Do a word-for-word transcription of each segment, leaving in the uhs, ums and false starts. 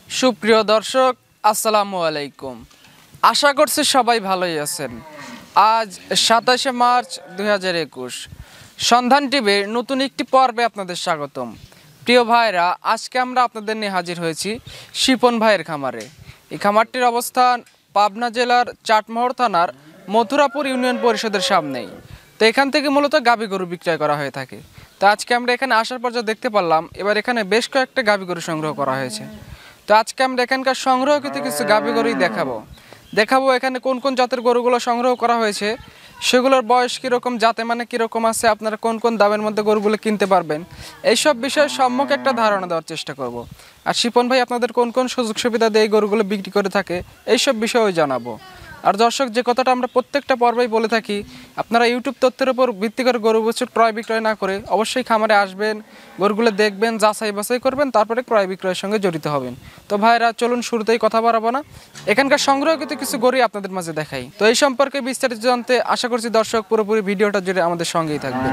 সুপ্রিয় দর্শক আসসালামু আলাইকুম। আশা করছি সবাই ভালোই আছেন। আজ সাতাশে মার্চ দুই হাজার একুশ সন্ধান টিভির নতুন একটি পর্বে আপনাদের স্বাগতম। প্রিয় ভাইরা, আজকে আমরা আপনাদের নিয়ে হাজির হয়েছি শিপন ভাইয়ের খামারে। এই খামারটির অবস্থান পাবনা জেলার চাটমোহর থানার মথুরাপুর ইউনিয়ন পরিষদের সামনেই। তো এখান থেকে মূলত গাভী গরু বিক্রয় করা হয়ে থাকে। তো আজকে আমরা এখানে আসার পর যা দেখতে পারলাম, এবার এখানে বেশ কয়েকটা গাভী গরু সংগ্রহ করা হয়েছে। তো আজকে আমরা এখানকার সংগ্রহকৃত কিছু গাভী গরুই দেখাবো দেখাবো এখানে কোন কোন জাতের গরুগুলো সংগ্রহ করা হয়েছে, সেগুলোর বয়স কীরকম, জাতে মানে কীরকম আছে, আপনারা কোন কোন দামের মধ্যে গরুগুলো কিনতে পারবেন, এইসব বিষয়ে সম্যক একটা ধারণা দেওয়ার চেষ্টা করব। আর শিপন ভাই আপনাদের কোন কোন সুযোগ সুবিধা দিয়ে এই গরুগুলো বিক্রি করে থাকে, এইসব বিষয়েও জানাবো। আর দর্শক, যে কথাটা আমরা প্রত্যেকটা পর্বেই বলে থাকি, আপনারা ইউটিউব তথ্যের উপর ভিত্তি করে গরু বছর ক্রয় বিক্রয় না করে অবশ্যই খামারে আসবেন, গরুগুলো দেখবেন, যাচাই বাছাই করবেন, তারপরে ক্রয় বিক্রয়ের সঙ্গে জড়িত হবেন। তো ভাইরা চলুন শুরুতেই কথা বাড়াবো না, এখানকার সংগ্রহকৃত কিছু গরুই আপনাদের মাঝে দেখাই। তো এই সম্পর্কে বিস্তারিত জানতে আশা করছি দর্শক পুরোপুরি ভিডিওটা জুড়ে আমাদের সঙ্গেই থাকবেন।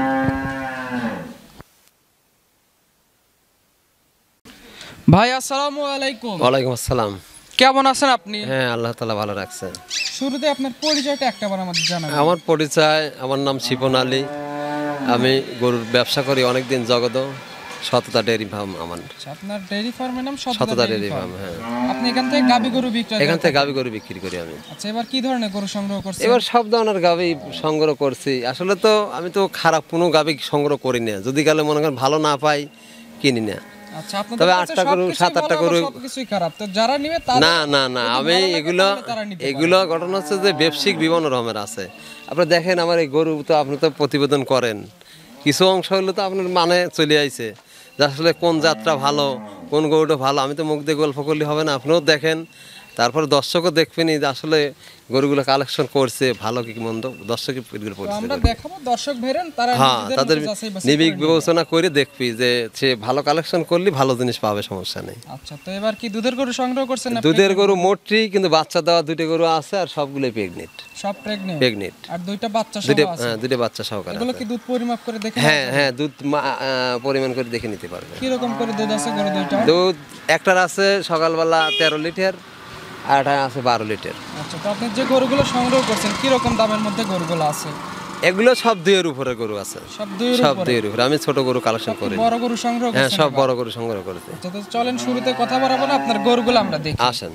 ভাই আসসালামু আলাইকুম। ওয়ালাইকুম আসসালাম। কেমন আছেন আপনি? হ্যাঁ, আল্লাহ তাআলা ভালো রাখছেন। শুরুতে আপনার পরিচয়টা একটাবার আমাদের জানাবেন। আমার পরিচয়, আমার নাম শিপন আলী। আমি গরুর ব্যবসা করি অনেকদিন, জগত সততা ডেয়ারি ফার্ম আমার। আপনার ডেয়ারি ফার্মের নাম সততা ডেয়ারি ফার্ম। হ্যাঁ, আপনি এখান থেকে গাভী গরু বিক্রয় এখান থেকে গাভী গরু বিক্রি করি আমি। আচ্ছা, এবার কি ধরনের গরু সংগ্রহ করছেন? এবার সব ধরনের গাভী সংগ্রহ করছি। আসলে তো আমি তো খারাপ কোনো গাভী সংগ্রহ করি না, যদি গেলে মনে করেন ভালো না পাই কিনি না। আচ্ছা, আপনাদের তবে কাছে আটটা গরু, সাত আটটা গরু সবকিছুই খারাপ, তো যারা নিবে তারা না না না আমি এগুলো এগুলো ঘটনা হচ্ছে যে ব্যবসায়িক বিভিন্ন রকমের আছে। আপনি দেখেন আমার এই গরু তো আপনি তো প্রতিবেদন করেন, কিছু অংশ হলে তো আপনার মানে চলে আইছে যে আসলে কোন যাত্রা ভালো, কোন গরুটা ভালো। আমি তো মুখ দিয়ে গল্প করলে হবে না, আপনিও দেখেন, তারপর দর্শকও দেখবেনি যে আসলে গরুগুলো কালেকশন করছে ভালো কি মন্দ, দর্শকই আমরা দেখাবো, দর্শক ভেরেন তারা হ্যাঁ তাদের নিবিক বিবেচনা করে দেখবি যে সে ভালো কালেকশন করলে ভালো জিনিস পাবে, সমস্যা নেই। আচ্ছা, তো এবার কি দুধের গরু সংগ্রহ করছেন? দুধের গরু মোটরি, কিন্তু বাচ্চা দেওয়া দুটো গরু আছে, আর সবগুলোই প্রেগনেন্ট। সব প্রেগনেন্ট প্রেগনেন্ট আর দুইটা বাচ্চা সহ আছে। হ্যাঁ, দুটো বাচ্চা সহকারে। এগুলো কি দুধ পরিমাপ করে দেখে? হ্যাঁ হ্যাঁ, দুধ পরিমাণ করে দেখে নিতে পারবে। কি রকম করে দুধ আছে গরু দুইটা? দুধ একটার আছে সকালবেলা তেরো লিটার, আর একটা আছে বারো লিটার। আচ্ছা, তো আপনি যে গরুগুলো সংগ্রহ করছেন কি রকম দামের মধ্যে গরুগুলো আছে? এগুলো সব দুইয়ের উপরে গরু আছে, সব দুইয়ের সব উপরে। দুইয়ের উপরে। আমি ছোট গরু কালেকশন করি। বড় গরু সংগ্রহ করছেন? হ্যাঁ, সব বড় গরু সংগ্রহ করেছি। আচ্ছা, তো চলেন শুরুতে কথা বলবো না, আপনার গরুগুলো আমরা দেখি। আসেন।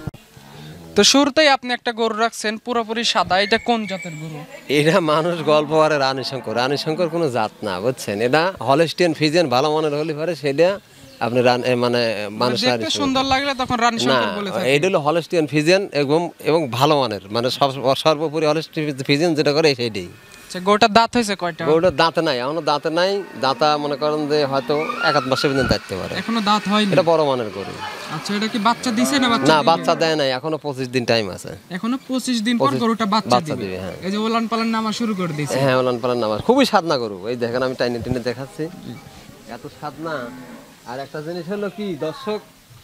তো শুরুতেই আপনি একটা গরু রাখছেন পুরোপুরি সাদা, এটা কোন জাতের গরু? এটা মানুষ গল্প করে রানী শঙ্কর। রানী শঙ্কর কোনো জাত না, বুঝছেন? এটা হলস্টিয়ান ফ্রিজিয়ান ভালো মানের হলে পরে সেটা আপনি মানে মানুষ দেখতে সুন্দর লাগলে তখন রানী শঙ্কর বলে থাকে। এইটা হলো হলস্টিয়ান ফ্রিজিয়ান এবং এবং ভালো মানের, মানে সব সর্বোপরি হলস্টিয়ান ফ্রিজিয়ান যেটা করে সেইটাই। আচ্ছা, গরুটার দাঁত হয়েছে কয়টা? গরুটার দাঁতে নাই, এখনো দাঁতে নাই। দাঁতা মনে করেন যে হয়তো এক আধ মাসের ভিতরে দাঁততে পারে, এখনো দাঁত হয়নি। এটা বড় মানের গরু। আচ্ছা, এটা কি বাচ্চা দিছে না? বাচ্চা না, বাচ্চা দেয় নাই, এখনো পঁচিশ দিন টাইম আছে। এখনো পঁচিশ দিন পর গরুটা বাচ্চা দিবে। হ্যাঁ, এই যে ওলান পালান নামা শুরু করে দিয়েছে। হ্যাঁ, ওলান পালান নামা খুবই সাধনা গরু। এই দেখেন আমি টাইনে টেনে দেখাচ্ছি, এত সাধনা। আর একটা জিনিস হলো কি, দর্শক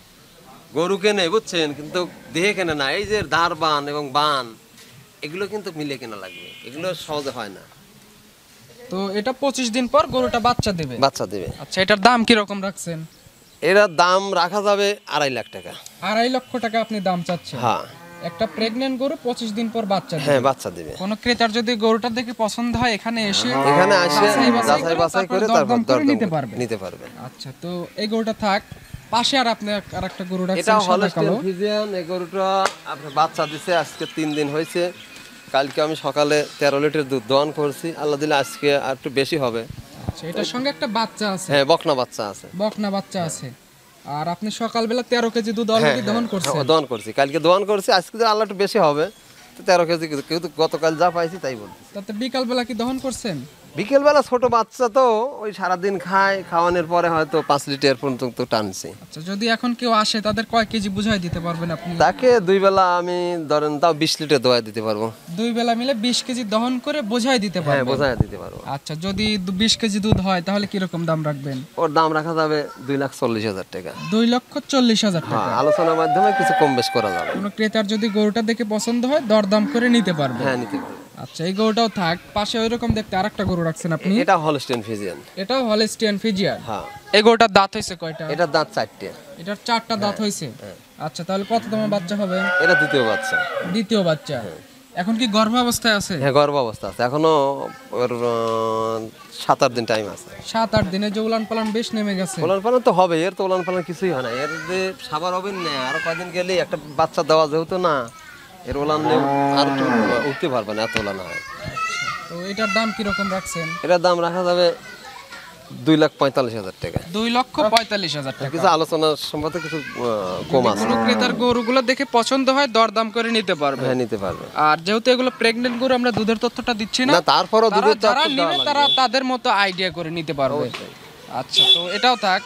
গরু কেনে, বুঝছেন, কিন্তু দেহে কেনে না। এই যে দাঁড় বান এবং বান, এগুলো কিন্তু মিলে কেনা লাগবে, এগুলো সহজে হয় না। তো এটা পঁচিশ দিন পর গরুটা বাচ্চা দেবে। বাচ্চা দেবে। আচ্ছা, এটার দাম কি রকম রাখছেন? এর দাম রাখা যাবে আড়াই লাখ টাকা। আড়াই লক্ষ টাকা আপনি দাম চাচ্ছেন? হ্যাঁ, একটা প্রেগন্যান্ট গরু পঁচিশ দিন পর বাচ্চা দেবে। হ্যাঁ, বাচ্চা দেবে। কোন ক্রেতার যদি গরুটা দেখে পছন্দ হয়, এখানে এসে এখানে আসে যাচাই বাছাই করে তারপর দরদাম নিতে পারবে নিতে পারবে। আচ্ছা, তো এই গরুটা থাক। পাশে আর আপনি আরেকটা গরু রাখছেন, এটা সাদা হলস্টিয়ান কালো। ফ্রিজিয়ান। এই গরুটা আপনি বাচ্চা দিছে আজকে তিন দিন হয়েছে। কালকে আমি সকালে তেরো লিটার দুধ দহন করছি, আল্লাহ দিলে আজকে আর একটু বেশি হবে। আচ্ছা, এটার সঙ্গে একটা বাচ্চা আছে? হ্যাঁ, বকনা বাচ্চা আছে। বকনা বাচ্চা আছে। আর আপনি সকালবেলা তেরো কেজি দুধ অলরেডি দহন করছেন? দহন করছি, কালকে দহন করছি, আজকে আল্লাহ একটু বেশি হবে, তো তেরো কেজি। কিন্তু গতকাল যা পাইছি তাই বলছি। তাতে বিকালবেলা কি দহন করছেন? বিকেলবেলা ছোট বাচ্চা তো ওই সারাদিন খায়, খাওয়ানোর পরে হয়তো পাঁচ লিটার পর্যন্ত টানছি। আচ্ছা, যদি এখন কেউ আসে তাদের কয় কেজি বুঝাই দিতে পারবেন আপনি? তাকে দুই বেলা আমি ধরেন তাও বিশ লিটার দোয়া দিতে পারবো। দুই বেলা মিলে বিশ কেজি দহন করে বোঝাই দিতে পারবেন? হ্যাঁ, বোঝাই দিতে পারবো। আচ্ছা, যদি বিশ কেজি দুধ হয় তাহলে কি রকম দাম রাখবেন? ওর দাম রাখা যাবে দুই লাখ চল্লিশ হাজার টাকা। দুই লক্ষ চল্লিশ হাজার টাকা। হ্যাঁ, আলোচনার মাধ্যমে কিছু কম বেশ করা যাবে। কোনো ক্রেতার যদি গরুটা দেখে পছন্দ হয় দরদাম করে নিতে পারবে? হ্যাঁ, নিতে পারবে। আচ্ছা, এই গরুটাও থাক। পাশে ওইরকম দেখতে আরেকটা গরু রাখছেন আপনি? এটা হলস্টিয়ান ফ্রিজিয়ান। এটাও হলস্টিয়ান ফ্রিজিয়ান? হ্যাঁ। এই গরুটার দাঁত হয়েছে কয়টা? এটার দাঁত চারটে। এটার চারটা দাঁত হয়েছে। আচ্ছা, তাহলে কততম বাচ্চা হবে? এটা দ্বিতীয় বাচ্চা। দ্বিতীয় বাচ্চা। এখন কি গর্ভাবস্থায় আছে? হ্যাঁ, গর্ভ অবস্থা আছে, এখনো ওর আহ, সাত আট দিন টাইম আছে। সাত আট দিনে যে উলান পালান বেশ নেমে গেছে। উলান পালান তো হবে, এর তো উলান পালান কিছুই হয় না, এর যে সাবার হবে না, আরো কয়েকদিন গেলে একটা বাচ্চা দেওয়া যেহেতু না, এর উলান আর একটু উঠতে পারবে না, এত উলান হয়। তো এটার দাম কিরকম রাখছেন? এটার দাম রাখা যাবে দুই লাখ পঁয়তাল্লিশ হাজার টাকা। দুই লক্ষ পঁয়তাল্লিশ হাজার টাকা। কিছু আলোচনার সম্বন্ধে কিছু আহ, কম আছে। কোনো ক্রেতার গরুগুলো দেখে পছন্দ হয় দরদাম করে নিতে পারবে। হ্যাঁ, নিতে পারবে। আর যেহেতু এগুলো প্রেগনেন্ট গরু, আমরা দুধের তথ্যটা দিচ্ছি না, না, তারপরও তারা দুধের যারা তথ্য দেওয়া নিবে লাগবে। তারা তাদের মতো আইডিয়া করে নিতে পারবে। আচ্ছা, তো এটাও থাক।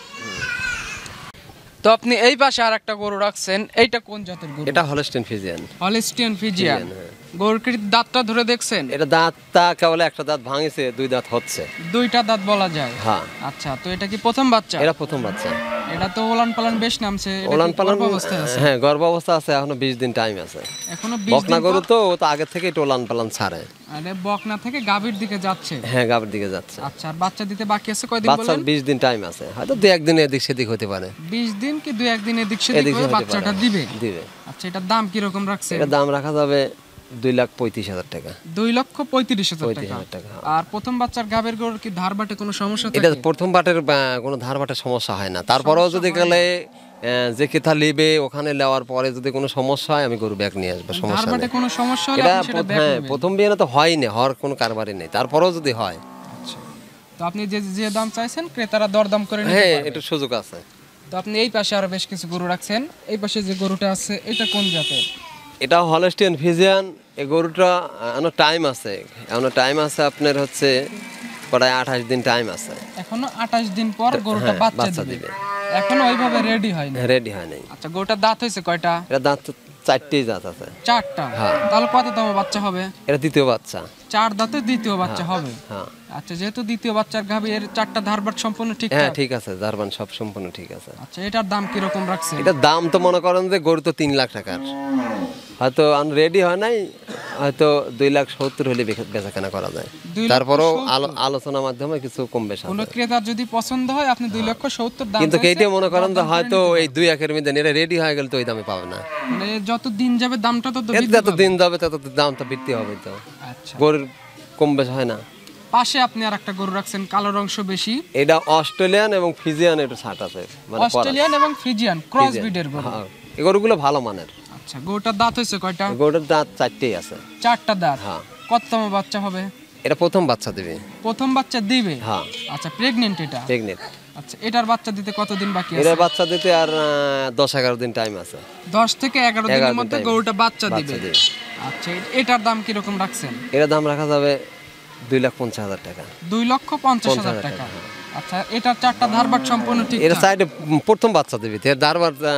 তো আপনি এই পাশে আর একটা গরু রাখছেন, এইটা কোন জাতের গরু? এটা হলস্টেইন ফ্রিজিয়ান। Holstein Friesian. হ্যাঁ। গরুর কি দাঁতটা ধরে দেখছেন? এটা দাঁতটা কেবল একটা দাঁত ভাঙিছে, দুই দাঁত হচ্ছে। দুইটা দাঁত বলা যায়। হ্যাঁ। আচ্ছা, তো এটা কি প্রথম বাচ্চা? এটা প্রথম বাচ্চা। এটা তো ওলান পালান বেশ নামছে। এটা কি ওলান পালান গর্ভাবস্থায় আছে? হ্যাঁ, গর্ভ অবস্থা আছে, এখনো বিশ দিন টাইম আছে। এখনো বিশ বকনা দিন গরু পর- তো ও তো আগে থেকে একটু ওলান পালান ছাড়ে। আরে বকনা থেকে গাভীর দিকে যাচ্ছে। হ্যাঁ, গাবের দিকে যাচ্ছে। আচ্ছা, আর বাচ্চা দিতে বাকি আছে কয়দিন বাচ্চার বলেন? বিশ দিন টাইম আছে, হয়তো দু একদিন এদিক সেদিক হতে পারে। বিশ দিন কি দুই একদিন এদিক সেদিক এদিক হয়ে হতে বাচ্চাটা পারে। দিবে। দিবে। আচ্ছা, এটার দাম কি রকম রাখছে? এটার দাম রাখা যাবে দুই লাখ পঁয়ত্রিশ হাজার টাকা। দুই লক্ষ পঁয়ত্রিশ হাজার পঁয়ত্রিশ টাকা। হাজার টাকা। আর প্রথম বাচ্চার গাভীর গরুর কি ধার বাটে কোনো সমস্যা এটা থাকে? প্রথম বাটের আহ, কোনো ধার বাটের সমস্যা হয় না, তারপরেও যদি গেলে আহ, যে কেথা লিবে ওখানে নেওয়ার পরে যদি কোনো সমস্যা হয় আমি গরু ব্যাগ নিয়ে আসবো, ধার সমস্যা বাটে নেই। কোনো সমস্যা হলে এটা আপনি সেটা প্রথ- ব্যাক হ্যাঁ, নেবেন। প্রথম বিয়ে তো হয়নি, হওয়ার কোনো কারবারই নেই, তারপরেও যদি হয়। আচ্ছা, তো আপনি যে যে দাম চাইছেন ক্রেতারা দরদাম করে নিতে হ্যাঁ, পারবে। একটু সুযোগ আছে। তো আপনি এই পাশে আরো বেশ কিছু গরু রাখছেন। এই পাশে যে গরুটা আছে এটা কোন জাতের? এটা হলস্টিয়ান ফিজিয়ান। এই গরুটা এখনো টাইম আছে, এখনো টাইম আছে আপনার হচ্ছে প্রায় আঠাশ দিন টাইম আছে। এখনো আঠাশ দিন পর গরুটা হ্যাঁ, বাচ্চা বাচ্চা দিবে। দিবে। এখনো ওইভাবে রেডি হয়নি। রেডি হয় নাই। আচ্ছা, গরুটার দাঁত হয়েছে কয়টা? এটা দাঁত তো চারটেই দাঁত আছে। চারটা। হ্যাঁ। তাহলে কততম বাচ্চা হবে? এটা দ্বিতীয় বাচ্চা। চার দাঁতে দ্বিতীয় বাচ্চা হবে। হ্যাঁ, আচ্ছা, যেহেতু দ্বিতীয় বাচ্চার গাভী, এর চারটা ধারবাট সম্পূর্ণ ঠিক। হ্যাঁ, ঠিক আছে, জার্মান সব সম্পূর্ণ ঠিক আছে। আচ্ছা, এটার দাম কি রকম রাখছে? এটার দাম তো মনে করেন যে গরু তো তিন লাখ টাকার, হয়তো রেডি হয় নাই, হয়তো দুই লাখ সত্তর হলে বেচা- বেচাকেনা করা যায়। দুই লক্ষ তারপরেও সত্তর? আলো- আলোচনার মাধ্যমে কিছু কম বেশ কোনো আছে। ক্রেতার যদি পছন্দ হয় আপনি দুই লক্ষ সত্তর দাম কিন্তু চাইছেন, এইটা মনে করেন যে দরদাম করে হয়তো নিতে এই দুই একের মধ্যে এটা রেডি হয়ে গেলে তো ওই দামে পাবে না। পারবেন। মানে যত দিন যাবে দামটা তত এতে বৃদ্ধি যত পাবে। দিন যাবে তত তো দাম তো বৃদ্ধি হবে তো। আচ্ছা, গরুর কম বেশ হয় না। পাশে আপনি আর একটা গরু রাখছেন কালোর অংশ বেশি, এটা অস্ট্রেলিয়ান এবং ফিজিয়ান একটু ছাট আছে, মানে অস্ট্রেলিয়ান এবং ফ্রিজিয়ান ক্রস ব্রিডের গরু। হ্যাঁ, এই গরুগুলো ভালো মানের। আচ্ছা, গরুটার দাঁত হয়েছে কয়টা? এই গরুটার দাঁত চারটেই আছে। চারটা দাঁত। হ্যাঁ। কততম বাচ্চা হবে? এটা প্রথম বাচ্চা দিবে। প্রথম বাচ্চা দিবে। হ্যাঁ, আচ্ছা, প্রেগনেন্ট এটা? প্রেগনেন্ট। আচ্ছা, এটার বাচ্চা দিতে কতদিন বাকি আছে? এটার বাচ্চা দিতে আর আহ, দশ এগারো দিন টাইম আছে। দশ থেকে এগারো দিনের এগারো দিন মধ্যে time। গরুটা বাচ্চা বাচ্চা দিবে। দিবে। আচ্ছা, এটার দাম কি রকম রাখছেন? এটার দাম রাখা যাবে দুই লাখ পঞ্চাশ হাজার টাকা। দুই লক্ষ পঞ্চাশ হাজার হাজার টাকা। টাকা, আচ্ছা, এটার চারটা ধারবাট সম্পূর্ণ ঠিক। এর সাইডে প্রথম বাচ্চা দিবি, এর দারবার আহ,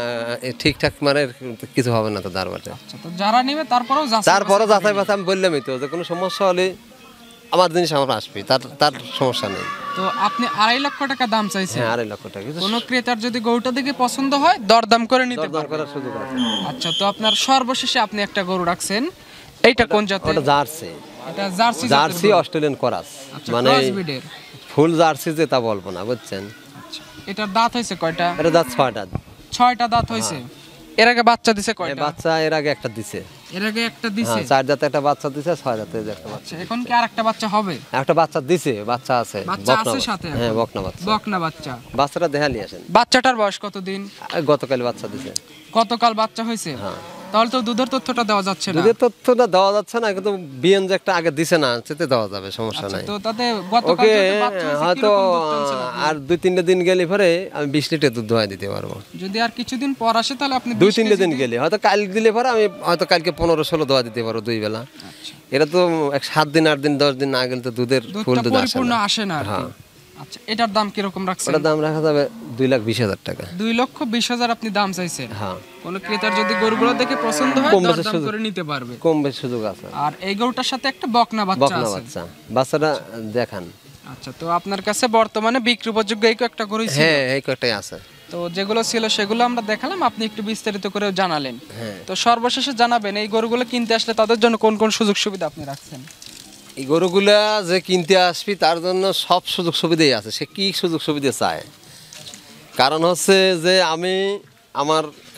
ঠিকঠাক মানে কিছু হবে না তো দারবারে। আচ্ছা, তো যারা নেবে তারপরেও যাচাই তারপরে বাছাই যাচাই বাছাই আমি বললামই তো যে কোনো সমস্যা হলে আমার জিনিস আমার আসবে, তার তার সমস্যা নেই। তো আপনি আড়াই লক্ষ টাকা দাম চাইছেন। হ্যাঁ, আড়াই লক্ষ টাকা। কোনো ক্রেতার যদি গরুটা দেখে পছন্দ হয় দরদাম করে নিতে দরদাম পারবে। করার সুযোগ আছে। আচ্ছা, তো আপনার সর্বশেষে আপনি একটা গরু রাখছেন, এইটা কোন জাতের? ওটা জার্সি। এটা জার্সি জাতের জার্সি গরু। অস্ট্রেলিয়ান করাস, আচ্ছা, মানে ক্রস ব্রিডের। ফুল জার্সি যে তা বলবো না, বুঝছেন। আচ্ছা, এটার দাঁত হয়েছে কয়টা? এটা দাঁত ছয়টা। ছয়টা দাঁত হয়েছে। এর আগে বাচ্চা দিছে এই কয়টা? বাচ্চা এর আগে একটা দিছে। এর আগে একটা দিছে। হ্যাঁ, চার জাতে একটা বাচ্চা দিছে, ছয় জাতে একটা বাচ্চা। আচ্ছা, এখন কি আরেকটা বাচ্চা হবে? একটা বাচ্চা দিছে, বাচ্চা আছে, বাচ্চা বকনা আছে বাচ্চা। সাথে? হ্যাঁ, বকনা বাচ্চা। বকনা বাচ্চা। বাচ্চাটা দেখালি আসেন। বাচ্চাটার বয়স কতদিন? আর গতকাল বাচ্চা দিছে। গতকাল বাচ্চা হয়েছে। হ্যাঁ। তাহলে তো দুধের তথ্যটা দেওয়া যাচ্ছে না। দুধের তথ্যটা দেওয়া যাচ্ছে না, কিন্তু বিএন যে একটা আগে দিছে না, সেটা দেওয়া যাবে, সমস্যা আচ্ছা, নাই। তো তাতে গতকাল ওকে, যেহেতু বাচ্চা হয়েছে, হয়তো কিরকম দুধ টানছেন আপনি? আর দুই তিনটে দিন গেলে পরে আমি বিশ লিটার দুধ দোয়াই দিতে পারবো। যদি আর কিছুদিন পর আসে তাহলে আপনি দুই বিশ তিনটে কেজি দিন দিয়ে- গেলে হয়তো কাল দিলে পরে আমি হয়তো কালকে পনেরো ষোলো দোয়া দিতে পারবো দুই বেলা। আচ্ছা, এটা তো এক সাত দিন আট দিন দশ দিন না গেলে তো দুধের ফুল দুধটা দুধ আসে পরিপূর্ণ না। আসে না আর কি। হ্যাঁ। আচ্ছা, এটার দাম কিরকম রাখছেন? ওটার দাম রাখা যাবে দুই লাখ বিশ হাজার টাকা। দুই লক্ষ বিশ হাজার আপনি দাম চাইছেন। হ্যাঁ, কোন ক্রেতার যদি গরুগুলো দেখে পছন্দ হয় কম বেশি দরদাম সুযোগ- করে নিতে পারবে। কম বেশ সুযোগ আছে। আর এই গরুটার সাথে একটা বকনা বাচ্চা বকনা আছে। বাচ্চা, বাচ্চাটা দেখান। আচ্ছা, তো আপনার কাছে বর্তমানে বিক্রি উপযোগ্য এই একটা গরুই ছিল। হ্যাঁ, এই কয়টাই আছে। তো যেগুলো ছিল সেগুলো আমরা দেখালাম, আপনি একটু বিস্তারিত করে জানালেন। হ্যাঁ। তো সর্বশেষে জানাবেন এই গরুগুলো কিনতে আসলে তাদের জন্য কোন কোন সুযোগ সুবিধা আপনি রাখছেন? এই গরুগুলা যে কিনতে আসবি তার জন্য সব সুযোগ সুবিধাই আছে, সে কি সুযোগ সুবিধা চায়। কারণ হচ্ছে যে আমি আমার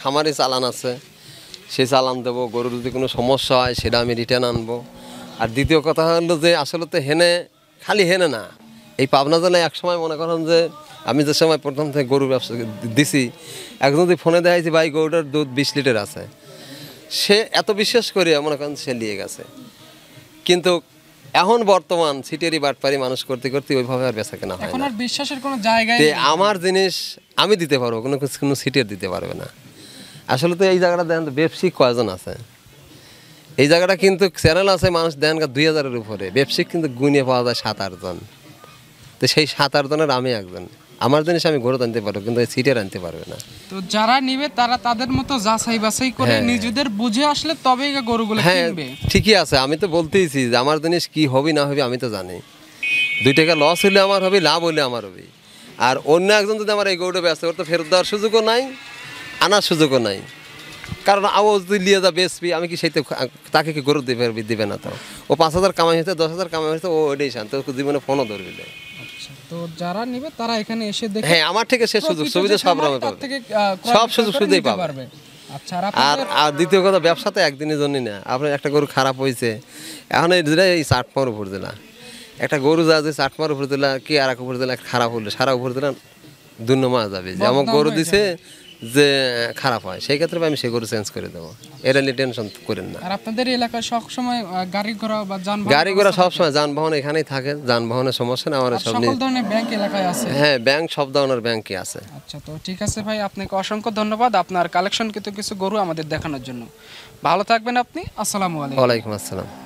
খামারে চালান আছে, সে চালান দেবো। গরুর যদি কোনো সমস্যা হয় সেটা আমি রিটার্ন আনবো। আর দ্বিতীয় কথা হলো যে আসলে তো হেনে খালি হেনে না, এই পাবনা জেলায় এক সময় মনে করেন যে আমি যে সময় প্রথম থেকে গরু ব্যবসা দিছি, একজন যদি ফোনে দেখাইছি ভাই গরুটার দুধ বিশ লিটার আছে, সে এত বিশ্বাস করে মনে করেন সে নিয়ে গেছে। কিন্তু এখন বর্তমান সিটেরই বাটপারি মানুষ করতে করতে ওইভাবে আর বেচা কেনা হয় এখন না। আর বিশ্বাসের কোনো জায়গায় তে নেই। আমার জিনিস আমি দিতে পারবো, কোনো কিছু কোনো সিটের দিতে পারবে না। আসলে তো এই জায়গাটা দেখেন তো ব্যবসায়িক কয়জন আছে, এই জায়গাটা কিন্তু চ্যানেল আছে মানুষ দেন দুই হাজারের উপরে, ব্যবসায়িক কিন্তু গুনিয়ে পাওয়া যায় সাত আটজন। তো সেই সাত আটজনের আমি একজন। আমার জিনিস আমি গরু আনতে পারবো, কিন্তু সিটের আনতে পারবে না। তো যারা নিবে তারা তাদের মতো যাচাই বাছাই করে হ্যাঁ। নিজেদের বুঝে আসলে তবেই গরুগুলো হ্যাঁ কিনবে। ঠিকই আছে, আমি তো বলতেইছি যে আমার জিনিস কি হবে না হবে আমি তো জানি। দুই টাকা লস হলে আমার হবে, লাভ হলে আমার হবে। আর অন্য একজন যদি আমার এই গরুটা ব্যস্ত ওর তো ফেরত দেওয়ার সুযোগও নাই, আনার সুযোগও নাই। কারণ আবু যদি লিয়ে যা বেচবি, আমি কি সেইতে তাকে কি গরু দিবে দিবে না? তো ও পাঁচ হাজার কামাই হয়েছে, দশ হাজার কামাই হয়েছে, ও ওইটাই শান্ত, জীবনে ফোনও ধরবি না। আচ্ছা, তো যারা নিবে তারা এখানে এসে দেখে হ্যাঁ আমার থেকে সে সুযোগ সুবিধা সব রকম তার পাবে, থেকে আহ, ক্রয় সব সুযোগ করে সুবিধাই নিতে পাবে। পারবে। আচ্ছা, আর আর আপনাদের আর দ্বিতীয় কথা, ব্যবসা তো একদিনের জন্যই না। আপনার একটা গরু খারাপ হয়েছে, এখন এই যেটা এই চাটমার উপর দিলা, একটা গরু যা যে চাটমার উপর দিলা কি আর এক উপর দিলা খারাপ হলে সারা উপর দিলা দুর্ন মাস যাবে যে আমার বদনাম গরু হয়ে দিছে যে খারাপ হয়, সেই ক্ষেত্রে আমি সে গরু চেঞ্জ করে দেবো। এটা নিয়ে টেনশন করেন না। আর আপনাদের এলাকায় সবসময় আহ, গাড়ি ঘোড়া বা যানবাহন গাড়ি ঘোড়া সবসময় যানবাহন এখানেই থাকে, যানবাহনের সমস্যা না আমার আর সব সকল নিয়ে। ধরনের ব্যাংক এলাকায় আছে। হ্যাঁ ব্যাংক সব ধরনের ব্যাংকই আছে। আচ্ছা, তো ঠিক আছে ভাই, আপনাকে অসংখ্য ধন্যবাদ আপনার কালেকশন কিন্তু কিছু গরু আমাদের দেখানোর জন্য। ভালো থাকবেন আপনি। আসসালামু আলাইকুম। ওয়ালাইকুম আসসালাম।